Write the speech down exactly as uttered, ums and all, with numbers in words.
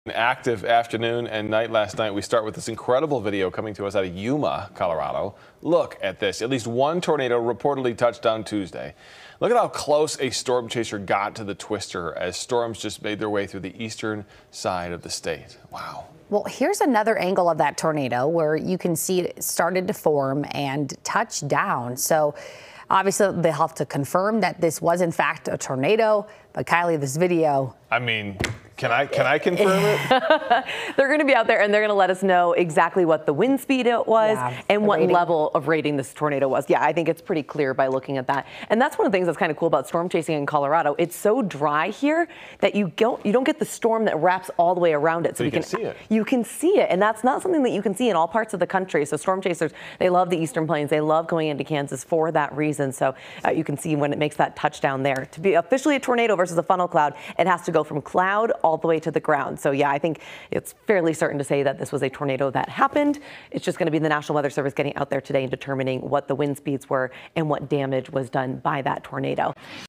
An active afternoon and night last night. We start with this incredible video coming to us out of Yuma, Colorado. Look at this. At least one tornado reportedly touched down Tuesday. Look at how close a storm chaser got to the twister as storms just made their way through the eastern side of the state. Wow. Well, here's another angle of that tornado where you can see it started to form and touch down. So obviously they'll have to confirm that this was in fact a tornado. But Kylie, this video. I mean, Can I can I confirm it? They're going to be out there and they're going to let us know exactly what the wind speed it was Yeah, and what rating. level of rating this tornado was. Yeah, I think it's pretty clear by looking at that. And that's one of the things that's kind of cool about storm chasing in Colorado. It's so dry here that you don't you don't get the storm that wraps all the way around it. So you can see it. You can see it, and that's not something that you can see in all parts of the country. So storm chasers, they love the Eastern Plains. They love going into Kansas for that reason. So uh, you can see when it makes that touchdown there. To be officially a tornado versus a funnel cloud, it has to go from cloud all the way to the ground. So yeah, I think it's fairly certain to say that this was a tornado that happened. It's just going to be the National Weather Service getting out there today and determining what the wind speeds were and what damage was done by that tornado.